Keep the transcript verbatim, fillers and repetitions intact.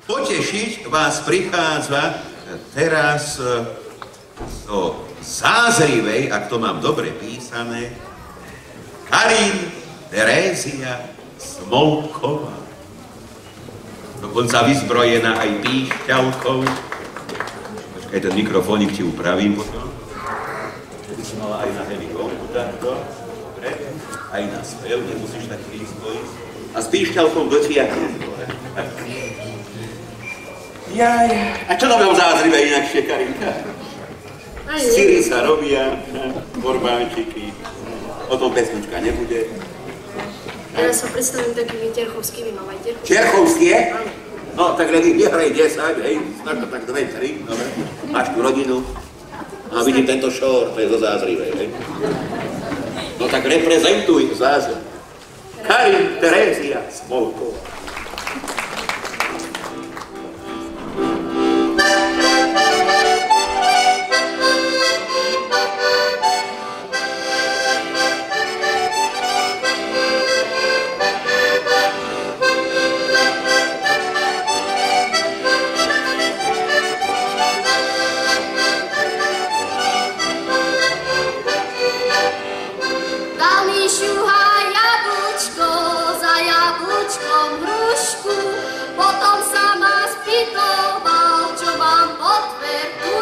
Potešiť vás prichádza teraz do Zázrivej, ak to mám dobre písané, Karin Terézia Smolková. Dokonca vyzbrojená aj píšťalkou. Počkaj, ten mikrofónik ti upravím potom. By si mala aj na helikópku takto. Dobre. Aj na spev, nemusíš tak blízko ísť. A s píšťalkou do tiaky. Jaj, a čo to mám Zázrive inakšie, Karinka? Syry sa robia, borbánčiky. O tom pesnička nebude. Ja sa predstavím takými Terchovskými, mám aj Terchovské. Terchovské? No, tak rady, nehraj desať, hej, snaž to tak dve, tri, dobre. Máš tu rodinu. A vidím tento šor, to je zo Zázrivej, hej. No tak reprezentuj Zázriv. Karin Terézia Smolková. Potom sa ma spýtoval, čo mám pod tverku.